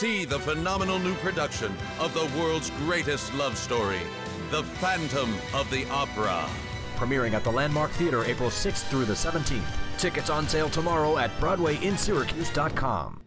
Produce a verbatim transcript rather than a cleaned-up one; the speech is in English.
See the phenomenal new production of the world's greatest love story, The Phantom of the Opera. Premiering at the Landmark Theater April sixth through the seventeenth. Tickets on sale tomorrow at Broadway in Syracuse dot com.